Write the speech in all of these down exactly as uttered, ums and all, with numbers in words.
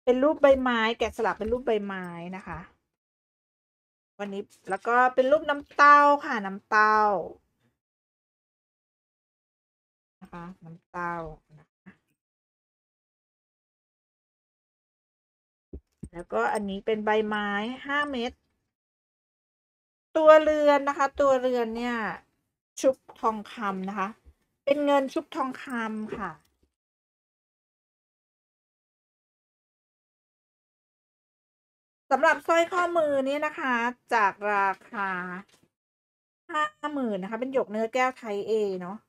เป็นรูปใบไม้แกะสลักเป็นรูปใบไม้นะคะ วันนี้แล้วก็เป็นรูปน้ำเต้าค่ะน้ำเต้านะคะน้ำเต้านะคะแล้วก็อันนี้เป็นใบไม้ห้าเม็ดตัวเรือนนะคะ ตัวเรือนเนี่ยชุบทองคำนะคะ เป็นเงินชุบทองคำค่ะสำหรับสร้อยข้อมือนี้นะคะ จากราคาห้าหมื่นนะคะ เป็นหยกเนื้อแก้วไทยเอเนาะ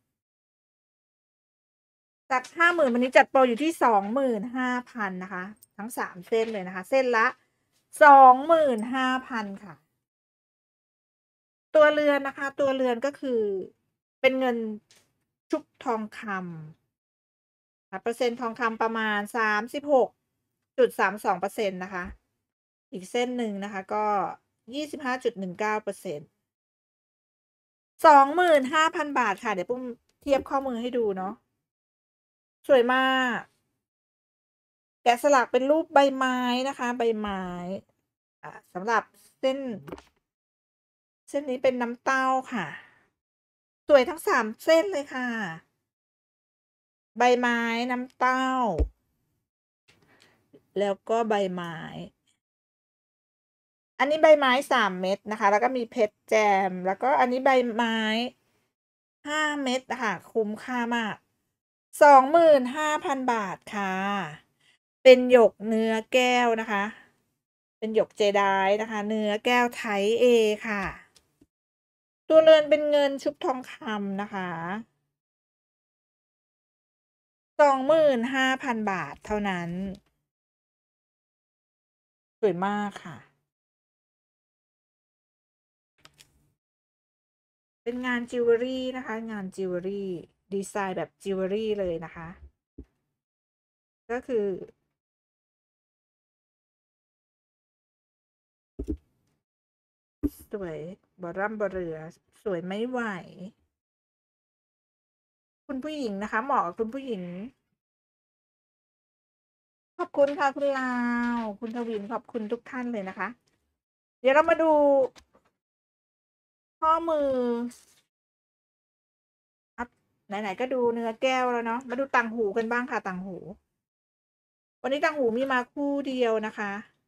จากห้าหมื่นวันนี้จัดโปรอยู่ที่สองหมื่นห้าพันนะคะ ทั้งสามเส้นเลยนะคะ เส้นละสองหมื่นห้าพันค่ะ ตัวเรือนนะคะ ตัวเรือนก็คือเป็นเงินชุบทองคำเปอร์เซ็นต์ทองคำประมาณสามสิบหกจุดสามสองเปอร์เซ็นต์นะคะ อีกเส้นหนึ่งนะคะ ก็ยี่สิบห้าจุดหนึ่งเก้าเปอร์เซ็นต์สองหมื่นห้าพันบาทค่ะ เดี๋ยวปุ้มเทียบข้อมือให้ดูเนาะสวยมาก แกะสลักเป็นรูปใบไม้นะคะ ใบไม้อ่าสำหรับเส้น เส้นนี้เป็นน้ำเต้าค่ะ สวยทั้งสามเส้นเลยค่ะ ใบไม้น้ำเต้า แล้วก็ใบไม้ อันนี้ใบไม้สามเม็ดนะคะ แล้วก็มีเพชรแจม แล้วก็อันนี้ใบไม้ห้าเม็ดค่ะ คุ้มค่ามากสองหมื่นห้าพันบาทค่ะ เป็นหยกเนื้อแก้วนะคะ เป็นหยกเจไดนะคะ เนื้อแก้วไทยเอค่ะ ตัวเรือนเป็นเงินชุบทองคำนะคะสองหมื่นห้าพันบาทเท่านั้น สวยมากค่ะ เป็นงานจิวเวลรี่นะคะ งานจิวเวลรี่ดีไซน์แบบจิวเวลรี่เลยนะคะ ก็คือ สวยบอร่ำบอเรือ สวยไม่ไหว คุณผู้หญิงนะคะ เหมาะกับคุณผู้หญิง ขอบคุณค่ะคุณลาว คุณทวินขอบคุณทุกท่านเลยนะคะ เดี๋ยวเรามาดูข้อมืออัพไหนๆก็ดูเนื้อแก้วแล้วเนาะ มาดูต่างหูกันบ้างค่ะต่างหู วันนี้ต่างหูมีมาคู่เดียวนะคะ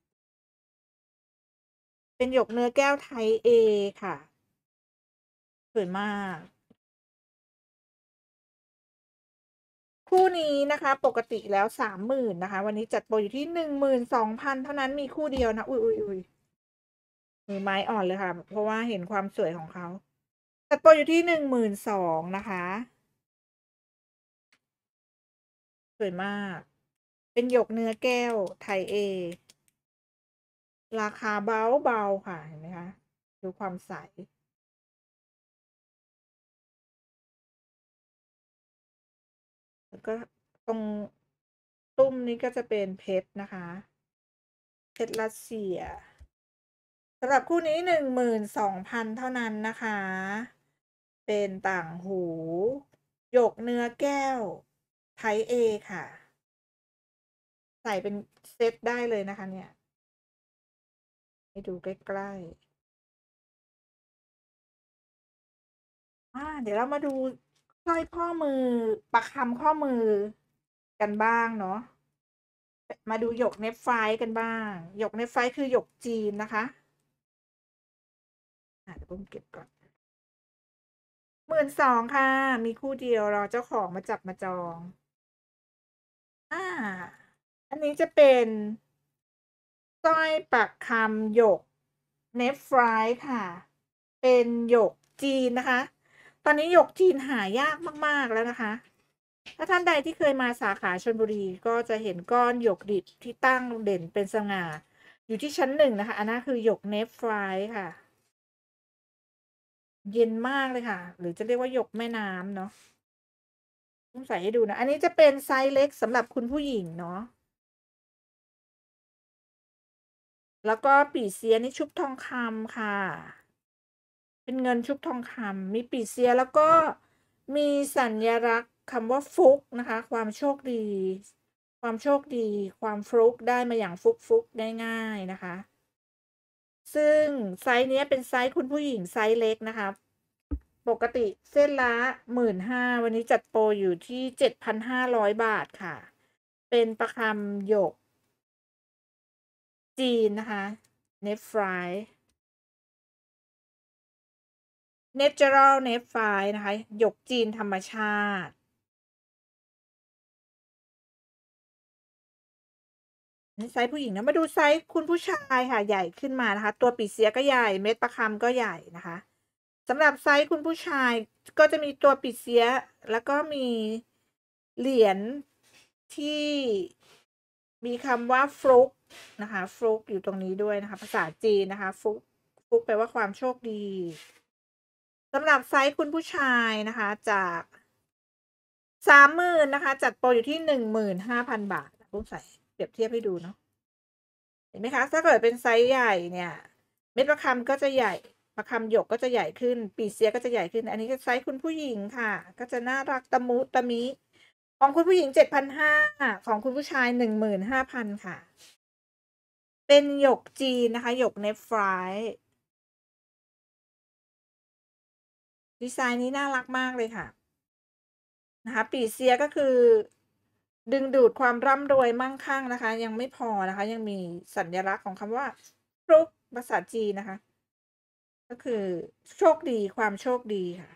เป็นหยกเนื้อแก้วไทยเอค่ะ สวยมาก คู่นี้นะคะ ปกติแล้วสามหมื่นนะคะ วันนี้จัดโปรอยู่ที่หนึ่งหมื่นสองพันเท่านั้น มีคู่เดียวนะ อุ๊ยอุ๊ยอุ๊ยมือไม้อ่อนเลยค่ะ เพราะว่าเห็นความสวยของเขา จัดโปรอยู่ที่หนึ่งหมื่นสองนะคะ สวยมาก เป็นหยกเนื้อแก้วไทยเอ ราคาเบาๆค่ะ เห็นไหมคะ ดูความใส แล้วก็ตรงตุ้มนี้ก็จะเป็นเพชรนะคะ เพชรรัสเซีย สำหรับคู่นี้หนึ่งหมื่นสองพันเท่านั้นนะคะ เป็นต่างหู หยกเนื้อแก้วไทยเอค่ะ ใส่เป็นเซตได้เลยนะคะเนี่ย ให้ดูใกล้ๆอ่าเดี๋ยวเรามาดูสร้อยข้อมือ ประคำข้อมือกันบ้างเนาะ มาดูหยกเนฟไฟกันบ้าง หยกเนฟไฟคือหยกจีนนะคะ อ่ะเดี๋ยวผมเก็บก่อนหมื่นสองค่ะ มีคู่เดียวรอเจ้าของมาจับมาจอง อ่า อันนี้จะเป็นสร้อยประคำหยกเนฟไฟค่ะ เป็นหยกจีนนะคะ ตอนนี้หยกจีนหายากมากๆแล้วนะคะ ถ้าท่านใดที่เคยมาสาขาชลบุรีก็จะเห็นก้อนหยกดิบที่ตั้งเด่นเป็นสง่า อยู่ที่ชั้นหนึ่งนะคะ อันนั้นคือหยกเนฟไฟค่ะ เย็นมากเลยค่ะ หรือจะเรียกว่าหยกแม่น้ำเนาะต้องใส่ให้ดูนะ อันนี้จะเป็นไซส์เล็กสำหรับคุณผู้หญิงเนาะ แล้วก็ปี่เสียนี่ชุบทองคำค่ะ เป็นเงินชุบทองคำ มีปี่เสียแล้วก็มีสัญลักษณ์คำว่าฟุกนะคะ ความโชคดี ควความโชคดี ความฟลุกได้มาอย่างฟลุก ๆ ง่าย ๆ นะคะ ซึ่งไซซ์เนี้ยเป็นไซซ์คุณผู้หญิงไซซ์เล็กนะคะ ปกติเส้นละ หนึ่งหมื่นห้าพัน วันนี้จัดโปรอยู่ที่ เจ็ดพันห้าร้อย บาทค่ะ เป็นประคำหยก จีนนะคะ Net Fly Natural Net Fly นะคะ หยกจีนธรรมชาติ นี่ไซซ์ผู้หญิงนะ มาดูไซซ์คุณผู้ชายค่ะ ใหญ่ขึ้นมานะคะ ตัวปี่เสียก็ใหญ่ เม็ดประคำก็ใหญ่นะคะ สำหรับไซซ์คุณผู้ชายก็จะมีตัวปี่เสีย แล้วก็มีเหรียญที่มีคำว่าฟลุกนะคะ ฟลุกอยู่ตรงนี้ด้วยนะคะ ภาษาจีนนะคะ ฟลุก ฟลุกแปลว่าความโชคดี สำหรับไซซ์คุณผู้ชายนะคะ จาก สามหมื่น นะคะ จัดโปรอยู่ที่ หนึ่งหมื่นห้าพัน บาท ต้องใส่เปรียบเทียบให้ดูเนาะ เห็นไหมคะ ถ้าเกิดเป็นไซซ์ใหญ่เนี่ย เม็ดประคำก็จะใหญ่ ประคำหยกก็จะใหญ่ขึ้น ปี่เสียก็จะใหญ่ขึ้น อันนี้ก็ไซซ์คุณผู้หญิงค่ะ ก็จะน่ารักตะมุตะมิ ของคุณผู้หญิง เจ็ดพันห้าร้อย ของคุณผู้ชาย หนึ่งหมื่นห้าพัน ค่ะ เป็นหยกจีนนะคะ หยก Net Fly ดีไซน์นี้น่ารักมากเลยค่ะ นะคะ ปี่เสียก็คือ ดึงดูดความร่ำรวยมั่งคั่งนะคะ ยังไม่พอนะคะ ยังมีสัญลักษณ์ของคำว่าฟลุก ภาษาจีนนะคะ ก็คือโชคดี ความโชคดีค่ะ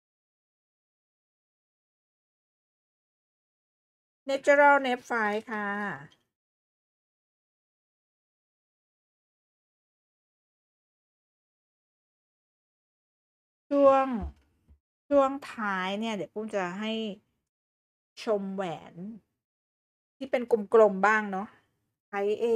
Natural Net Fly ค่ะ ช่วง ช่วงท้ายเนี่ย เดี๋ยวปุ้มจะให้ ชมแหวน ที่เป็นกลม ๆ บ้างเนาะ ไซซ์ A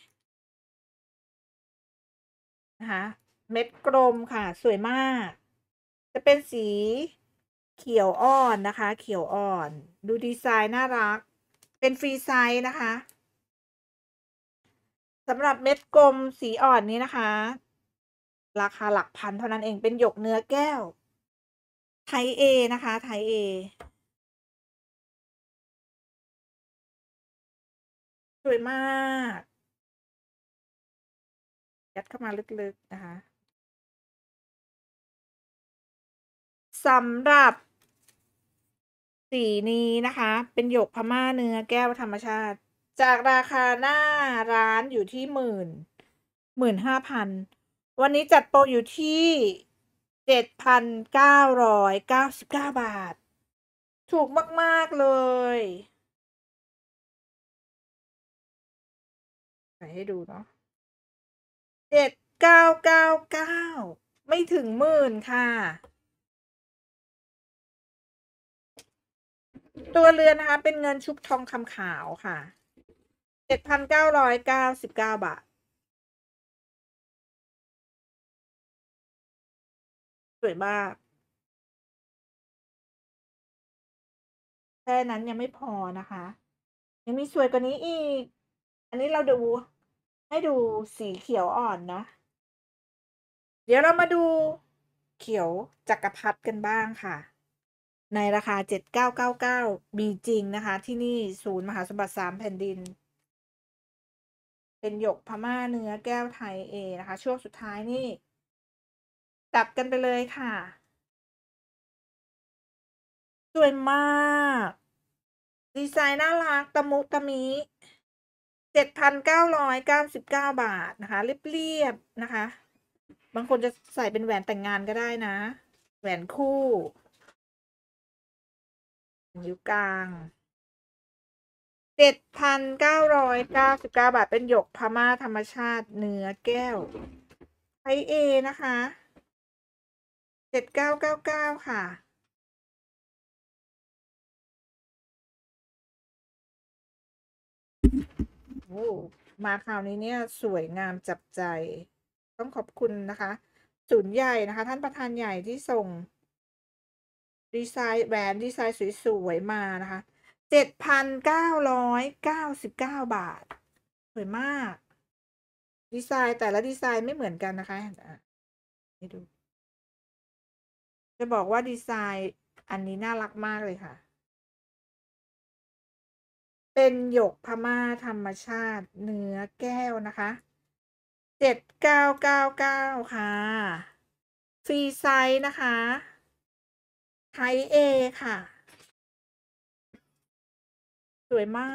นะคะ เม็ดกลมค่ะ สวยมาก จะเป็นสีเขียวอ่อนนะคะ เขียวอ่อน ดูดีไซน์น่ารัก เป็นฟรีไซซ์นะคะ สำหรับเม็ดกลมสีอ่อนนี้นะคะ ราคาหลักพันเท่านั้นเอง เป็นหยกเนื้อแก้ว Type A นะคะ Type A สวยมาก ยัดเข้ามาลึก ๆ นะคะ สำหรับ สีนี้นะคะ เป็นหยกพม่าเนื้อแก้วธรรมชาติ จากราคาหน้าร้านอยู่ที่ หนึ่งหมื่น หมื่นห้าพัน วันนี้จัดโปรอยู่ที่ เจ็ดพันเก้าร้อยเก้าสิบเก้า บาท ถูกมาก ๆ เลย ใส่ให้ดูเนาะ เจ็ดพันเก้าร้อยเก้าสิบเก้า ไม่ถึง หมื่น ค่ะ ตัวเรือนนะคะ เป็นเงินชุบทองคำขาวค่ะ เจ็ดพันเก้าร้อยเก้าสิบเก้า บาท สวยมาก แค่นั้นยังไม่พอนะคะ ยังมีสวยกว่านี้อีก อันนี้เราดู ให้ดูสีเขียวอ่อนเนาะ เดี๋ยวเรามาดูเขียวจักรพรรดิกันบ้างค่ะ ในราคา เจ็ดพันเก้าร้อยเก้าสิบเก้า มีจริงนะคะ ที่นี่ศูนย์มหาสมบัติ สาม แผ่นดิน เป็นหยกพม่าเนื้อแก้ว Type A นะคะ ช่วงสุดท้ายนี่ จัดกันไปเลยค่ะ สวยมาก ดีไซน์น่ารักตะมุตะมิ เจ็ดพันเก้าร้อยเก้าสิบเก้า บาทนะคะ เรียบ ๆ นะคะ บางคนจะใส่เป็นแหวนแต่งงานก็ได้นะ แหวนคู่ นิ้วกลาง เจ็ดพันเก้าร้อยเก้าสิบเก้า บาท เป็นหยกพม่าธรรมชาติเนื้อแก้ว Type A นะคะ เจ็ดพันเก้าร้อยเก้าสิบเก้า ค่ะ โอ้ มาคราวนี้เนี่ยสวยงามจับใจ ต้องขอบคุณนะคะ ศูนย์ใหญ่นะคะ ท่านประธานใหญ่ที่ส่ง ดีไซน์แหวนดีไซน์สวย ๆ มานะคะ เจ็ดพันเก้าร้อยเก้าสิบเก้า บาท สวยมาก ดีไซน์แต่ละดีไซน์ไม่เหมือนกันนะคะ อ่า ให้ดู จะบอกว่าดีไซน์อันนี้น่ารักมากเลยค่ะเป็นหยกพม่าธรรมชาติเนื้อแก้วนะคะ เจ็ดพันเก้าร้อยเก้าสิบเก้า ค่ะ ฟรีไซส์นะคะ ไซส์ เอ ค่ะ สวยมาก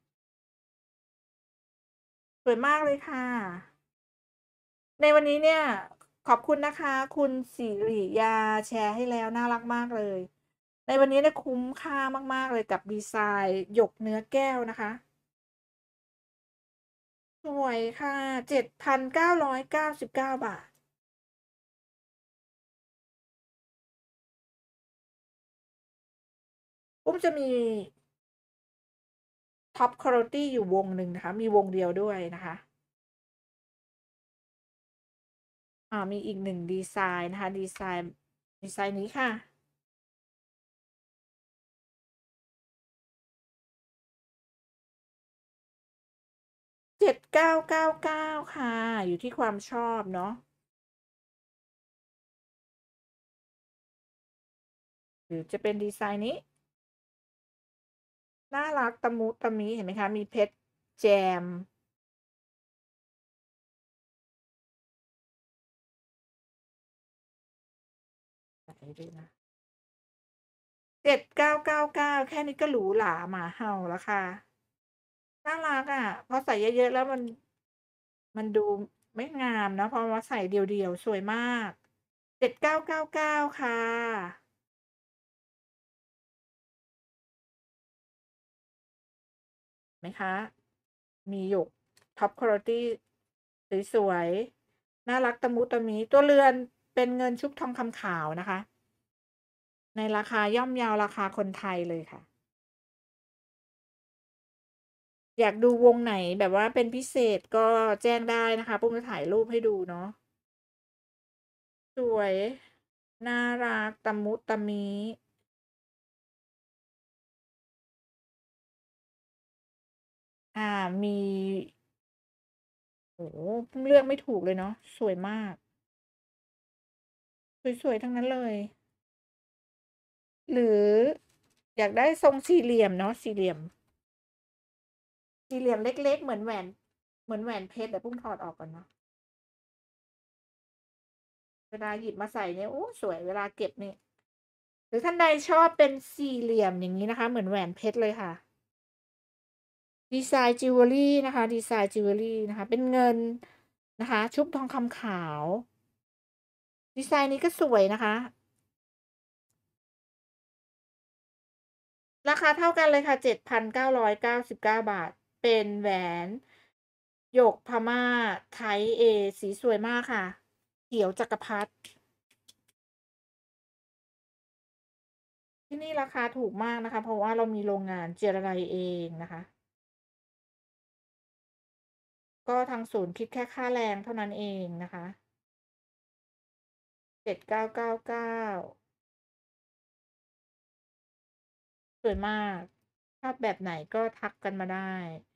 สวยมากเลยค่ะ ในวันนี้เนี่ย ขอบคุณนะคะ คุณสิริยาแชร์ให้แล้ว น่ารักมากเลย ในวันนี้เนี่ยคุ้มค่ามาก ๆ เลยกับดีไซน์หยกเนื้อแก้วนะคะ สวยค่ะ เจ็ดพันเก้าร้อยเก้าสิบเก้า บาท อุ้มจะมี Top Quality อยู่วงหนึ่งนะคะ มีวงเดียวด้วยนะคะ อ่า มีอีก หนึ่ง ดีไซน์นะคะ ดีไซน์ ดีไซน์นี้ค่ะ เจ็ดพันเก้าร้อยเก้าสิบเก้า ค่ะ อยู่ที่ความชอบเนาะ หรือจะเป็นดีไซน์นี้ น่ารักตะมุตะมิ เห็นไหมคะ มีเพชรแจม ไหนดูนะ เจ็ดพันเก้าร้อยเก้าสิบเก้า แค่นี้ก็หรูหราหมาเห่าแล้วค่ะ น่ารักอะ พอใส่เยอะ ๆ แล้วมัน มันดูไม่งามเนาะ พอมาใส่เดี่ยว ๆ สวยมาก เจ็ดพันเก้าร้อยเก้าสิบเก้า ค่ะ ไหมคะ มีหยก Top Quality สวย ๆ น่ารักตะมุตะมิ ตัวเรือนเป็นเงินชุบทองคำขาวนะคะ ในราคาย่อมเยา ราคาคนไทยเลยค่ะ อยากดูวงไหนแบบว่าเป็นพิเศษก็แจ้งได้นะคะ ปุ้มจะถ่ายรูปให้ดูเนาะ สวย น่ารักตะมุตะมิ อ่า มี โอ้โฮ ปุ้มเลือกไม่ถูกเลยเนาะ สวยมาก สวย ๆ ทั้งนั้นเลย หรืออยากได้ทรงสี่เหลี่ยมเนาะ สี่เหลี่ยม สี่เหลี่ยมเล็ก ๆ เหมือนแหวน เหมือนแหวนเพชร เดี๋ยวปุ้มถอดออกก่อนเนาะ เวลาหยิบมาใส่เนี่ย โอ้ สวย เวลาเก็บนี่ หรือท่านใดชอบเป็นสี่เหลี่ยมอย่างงี้นะคะ เหมือนแหวนเพชรเลยค่ะ ดีไซน์จิวเวลรีนะคะ ดีไซน์จิวเวลรีนะคะ เป็นเงินนะคะ ชุบทองคำขาว ดีไซน์นี้ก็สวยนะคะ ราคาเท่ากันเลยค่ะ เจ็ดพันเก้าร้อยเก้าสิบเก้า บาท เป็นแหวนหยกพม่า Type A สีสวยมากค่ะ เขียวจักรพรรดิ ที่นี่ราคาถูกมากนะคะ เพราะว่าเรามีโรงงานเจรไนน์เองนะคะ ก็ทางศูนย์คิดแค่ค่าแรงเท่านั้นเองนะคะ เจ็ดพันเก้าร้อยเก้าสิบเก้า สวยมาก ชอบแบบไหนก็ทักกันมาได้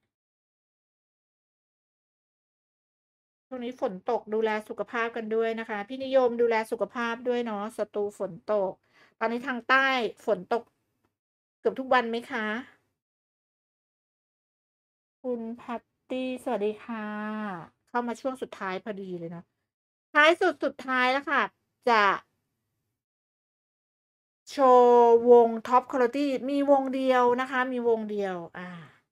ช่วงนี้ฝนตก ดูแลสุขภาพกันด้วยนะคะ พี่นิยมดูแลสุขภาพด้วยเนาะ สตูลฝนตก ตอนนี้ทางใต้ฝนตก เกือบทุกวันไหมคะ? คุณแพตตี้ สวัสดีค่ะ เข้ามาช่วงสุดท้ายพอดีเลยเนาะ ท้ายสุด สุดท้ายแล้วค่ะ จะ โชว์วง Top Quality มีวงเดียวนะคะ มีวงเดียว อา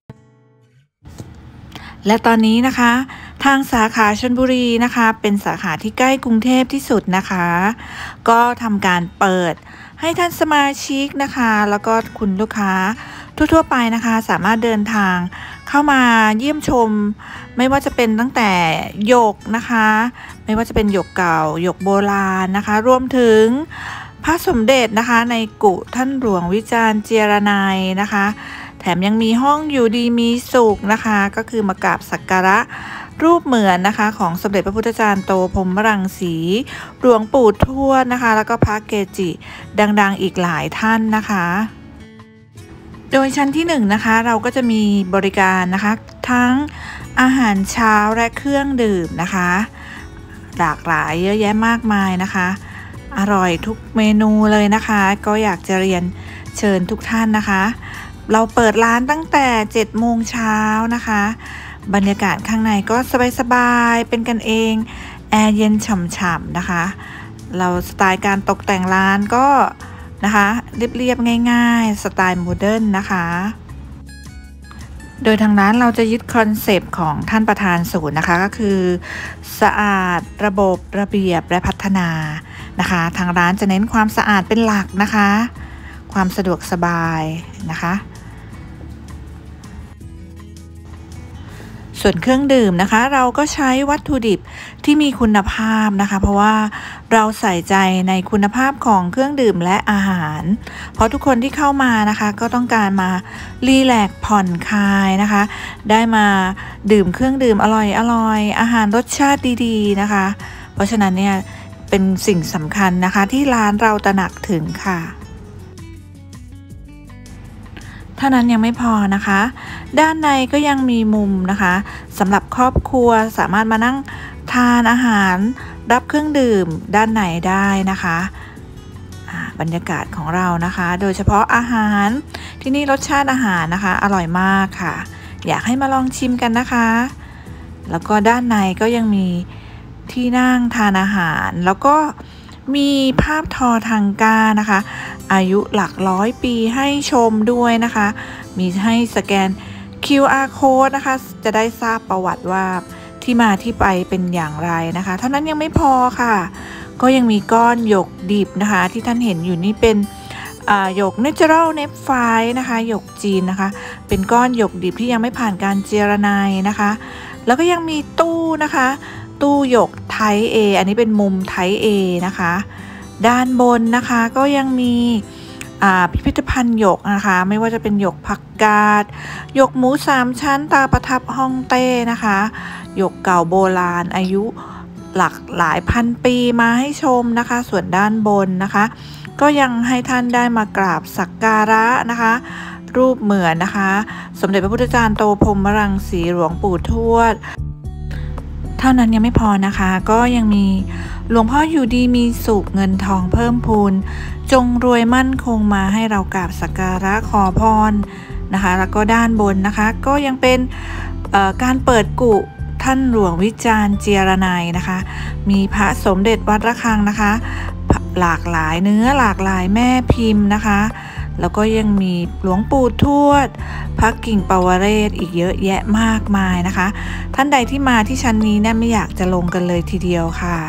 และตอนนี้นะคะ ทางสาขาชลบุรีนะคะ เป็นสาขาที่ใกล้กรุงเทพที่สุดนะคะ ก็ทำการเปิดให้ท่านสมาชิกนะคะ แล้วก็คุณลูกค้าทั่ว ๆ ไปนะคะ สามารถเดินทางเข้ามาเยี่ยมชม ไม่ว่าจะเป็นตั้งแต่หยกนะคะ ไม่ว่าจะเป็นหยกเก่า หยกโบราณนะคะ รวมถึงพระสมเด็จนะคะ ในกุท่านหลวงวิจารณ์เจียรนัยนะคะ แถมยังมีห้องอยู่ดีมีสุขนะคะ ก็คือมากราบสักการะรูปเหมือนนะคะ ของสมเด็จพระพุทธจารย์โตพรหมรังสี หลวงปู่ทวดนะคะ แล้วก็พระเกจิดัง ๆ อีกหลายท่านนะคะ โดยชั้นที่ หนึ่ง นะคะ เราก็จะมีบริการนะคะ ทั้งอาหารเช้าและเครื่องดื่มนะคะ หลากหลายเยอะแยะมากมายนะคะ อร่อยทุกเมนูเลยนะคะ ก็อยากจะเรียนเชิญทุกท่านนะคะเราเปิดร้านตั้งแต่เจ็ดโมงเช้านะคะบรรยากาศข้างในก็สบายๆเป็นกันเองแอร์เย็นฉ่ำๆนะคะเราสไตล์การตกแต่งร้านก็นะคะเรียบๆง่ายๆสไตล์โมเดิร์นนะคะโดยทางร้านเราจะยึดคอนเซปต์ของท่านประธานศูนย์นะคะก็คือสะอาดระบบระเบียบและพัฒนานะคะทางร้านจะเน้นความสะอาดเป็นหลักนะคะความสะดวกสบายนะคะส่วนเครื่องดื่มนะคะเราก็ใช้วัตถุดิบที่มีคุณภาพนะคะเพราะว่าเราใส่ใจในคุณภาพของเครื่องดื่มและอาหารเพราะทุกคนที่เข้ามานะคะก็ต้องการมารีแลกซ์ผ่อนคลายนะคะได้มาดื่มเครื่องดื่มอร่อยอร่อยอาหารรสชาติดีๆนะคะเพราะฉะนั้นเนี่ยเป็นสิ่งสำคัญนะคะที่ร้านเราตระหนักถึงค่ะเท่านั้นยังไม่พอนะคะด้านในก็ยังมีมุมนะคะสำหรับครอบครัวสามารถมานั่งทานอาหารรับเครื่องดื่มด้านในได้นะคะบรรยากาศของเรานะคะโดยเฉพาะอาหารที่นี่รสชาติอาหารนะคะอร่อยมากค่ะอยากให้มาลองชิมกันนะคะแล้วก็ด้านในก็ยังมีที่นั่งทานอาหารแล้วก็มีภาพทอทังก้านะคะอายุหลักร้อยปีให้ชมด้วยนะคะมีให้สแกน คิว อาร์ Code นะคะจะได้ทราบประวัติว่าที่มาที่ไปเป็นอย่างไรนะคะเท่านั้นยังไม่พอค่ะก็ยังมีก้อนหยกดิบนะคะที่ท่านเห็นอยู่นี่เป็นหยก Natural Nephrite นะคะหยกจีนนะคะเป็นก้อนหยกดิบที่ยังไม่ผ่านการเจรไนนะคะแล้วก็ยังมีตู้นะคะตู้หยกไทป์ A อันนี้เป็นมุมไทป์ A นะคะด้านบนนะคะก็ยังมีพิพิธภัณฑ์หยกนะคะไม่ว่าจะเป็นหยกผักกาดหยกหมูสามชั้นตาประทับฮ่องเต้นะคะหยกเก่าโบราณอายุหลักหลายพันปีมาให้ชมนะคะส่วนด้านบนนะคะก็ยังให้ท่านได้มากราบสักการะนะคะรูปเหมือนนะคะสมเด็จพระพุทธจารย์โตพรหมรังสีหลวงปู่ทวดเท่านั้นยังไม่พอนะคะก็ยังมีหลวงพ่ออยู่ดีมีสุขเงินทองเพิ่มพูนจงรวยมั่นคงมาให้เรากราบสักการะขอพรนะคะแล้วก็ด้านบนนะคะก็ยังเป็นการเปิดกุท่านหลวงวิจารณ์เจียรนัยนะคะมีพระสมเด็จวัดระฆังนะคะหลากหลายเนื้อหลากหลายแม่พิมพ์นะคะแล้วก็ยังมีหลวงปู่ทวดพระกิ่งปวเรศอีกเยอะแยะมากมายนะคะท่านใดที่มาที่ชั้นนี้เนี่ยไม่อยากจะลงกันเลยทีเดียวค่ะ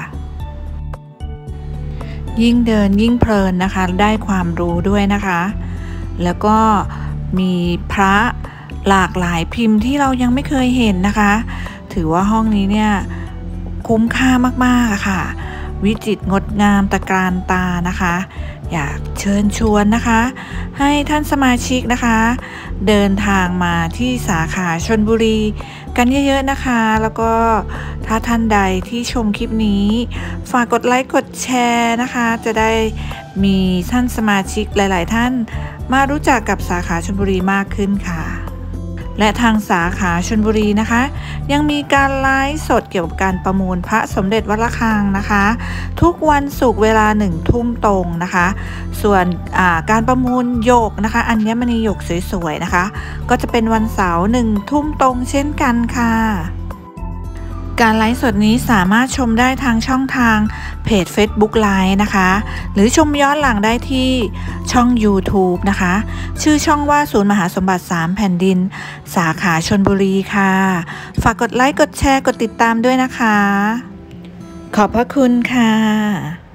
ยิ่งเดินยิ่งเพลินนะคะได้ความรู้ด้วยนะคะแล้วก็มีพระหลากหลายพิมพ์ที่เรายังไม่เคยเห็นนะคะถือว่าห้องนี้เนี่ยคุ้มค่ามากๆค่ะวิจิตรงดงามตะการตานะคะอยากเชิญชวนนะคะให้ท่านสมาชิกนะคะเดินทางมาที่สาขาชลบุรีกันเยอะๆนะคะแล้วก็ถ้าท่านใดที่ชมคลิปนี้ฝากกดไลค์กดแชร์นะคะจะได้มีท่านสมาชิกหลายๆท่านมารู้จักกับสาขาชลบุรีมากขึ้นค่ะและทางสาขาชลบุรีนะคะยังมีการไลฟ์สดเกี่ยวกับการประมูลพระสมเด็จวัดระฆังนะคะทุกวันศุกร์เวลาหนึ่งทุ่มตรงนะคะส่วนการประมูลหยกนะคะอัญมณีหยกสวยๆนะคะก็จะเป็นวันเสาร์หนึ่งทุ่มตรงเช่นกันค่ะการไลฟ์สดนี้สามารถชมได้ทางช่องทางเพจ Facebook Live นะคะหรือชมย้อนหลังได้ที่ช่อง YouTube นะคะชื่อช่องว่าศูนย์มหาสมบัติสามแผ่นดินสาขาชลบุรีค่ะฝากกดไลค์กดแชร์กดติดตามด้วยนะคะขอบพระคุณค่ะ